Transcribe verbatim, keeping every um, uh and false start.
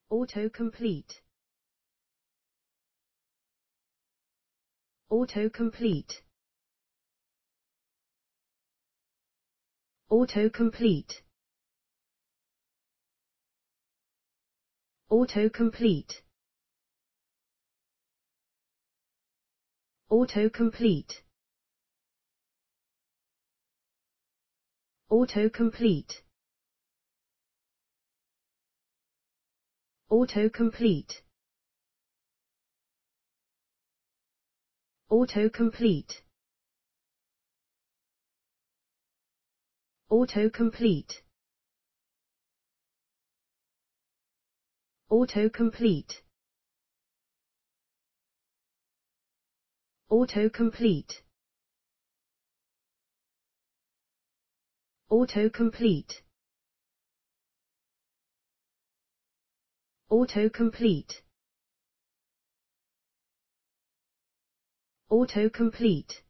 Autocomplete. Autocomplete. Autocomplete. Autocomplete. Autocomplete. Autocomplete. Autocomplete. Autocomplete. Autocomplete. Autocomplete. Autocomplete. Autocomplete. Autocomplete. Autocomplete.